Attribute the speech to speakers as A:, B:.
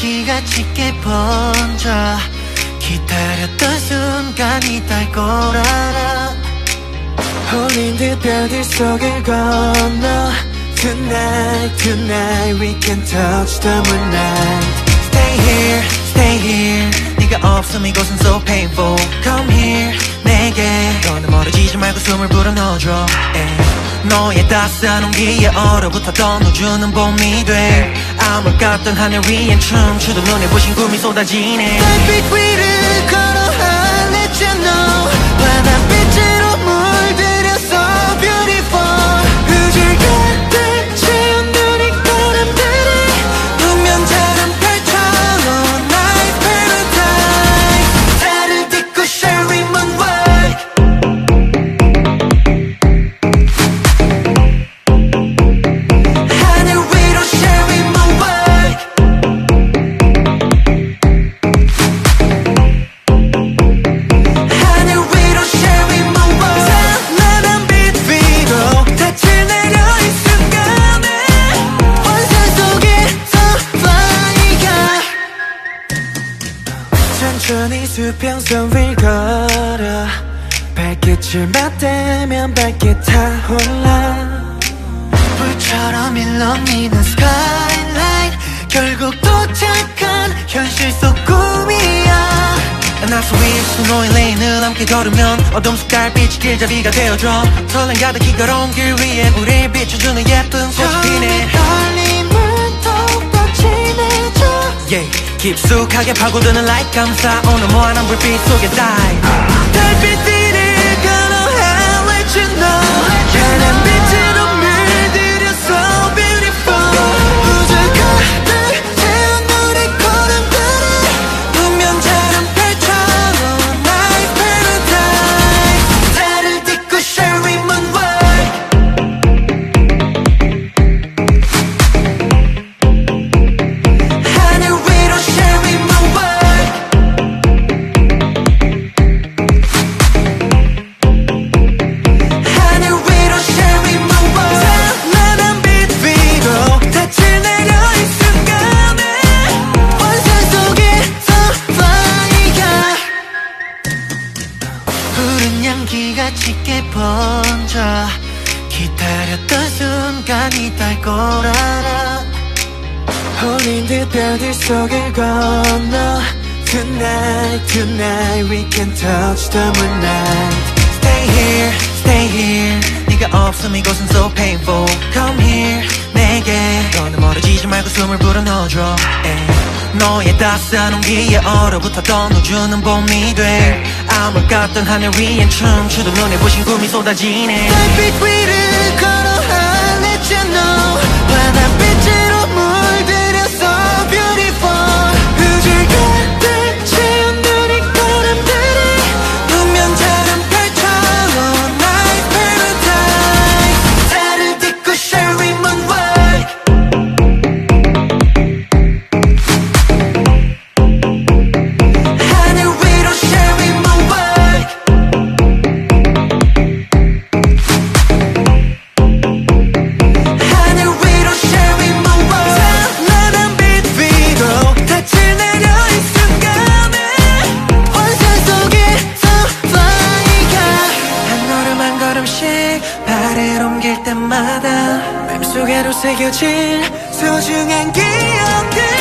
A: 향기가 짙게 번져 기다렸던 순간이 달 걸 알아.
B: 홀린 듯 별들 속을 건너 Tonight, tonight we can touch the moonlight.
A: Stay here 네가 없음 이곳은 so painful. Come here 내게 너는 멀어지지 말고 숨을 불어넣어줘. 너의 따스한 온기에 얼어붙어 떠넣어주는 봄이 돼. 암울 같던 하늘 위엔 춤추던 눈에 부신 구름이 쏟아지네. 달빛 위를 걸어 I'll let you know. 바닷빛으로 물들여 so beautiful. 흐질 가득 채운 눈이 구름들이 운명처럼 펼쳐놓은 나의 paradise. 달을 딛고 Sherry Moonlight. 하늘 위로 Sherry Moonlight. 하늘 위로 Sherry Moonlight. 찬란한 빛 위로 닻을 내려 이 순간에 환상 속에서 fly가
B: 천천히 수평선 위 걸어 발끝을 맞대면 밝게 타올라.
A: 불처럼 일렁이는 skyline. 결국 도착한 현실 속 꿈이야. 나서 위에 수놓인 레인을 함께 걸으면 어둠 속 달빛이 길잡이가 되어줘. 설렘 가득히 걸어온 길 위에 우릴 비춰주는 예쁜 꽃이 피네. 떨림은 더욱더 진해져. 깊숙하게 파고드는 light 감싸 오는 무한한 불빛 속에 dive. 달빛 위를 걸어 I'll let you know. 환한 빛으로 물들여 so beautiful. 우주 가득 채운 우리 구름들이 운명처럼 펼쳐놓은 나의 paradise. 달을 딛고 Sherry Moonlight. 하늘 위로 Sherry Moonlight. 하늘 위로 Sherry Moonlight. 찬란한 빛 위로 닻을 내려 이 순간에 환상 속에서 fly가 푸른 향기가 짙게 번져 기다렸던 순간이 달 걸 알아.
B: 홀린 듯 별들 속을 건너 Tonight, tonight we can touch the moonlight.
A: Stay here 네가 없음 이곳은 so painful. Come here 내게 너는 멀어지지 말고 숨을 불어넣어줘. 너의 따스한 온기에 얼어붙어 떠넣어주는 봄이 돼. 암울 같던 하늘 위엔 춤추던 눈에 부신 구름이 쏟아지네. 달빛 위를 걸어 I'll let you know. 바닷빛으로 물들여 so beautiful. 흐질 가득 채운 눈이 구름들이 운명처럼 펼쳐놓은 나의 paradise. 달을 딛고 Sherry Moonlight. 하늘 위로 Sherry Moonlight. 하늘 위로 Sherry Moonlight. 찬란한 빛 위로 닻을 내려 이 순간에 환상 속에서 fly가 한 걸음 한 걸음씩 발을 옮길 때마다 맘속에로 새겨질 소중한 기억들.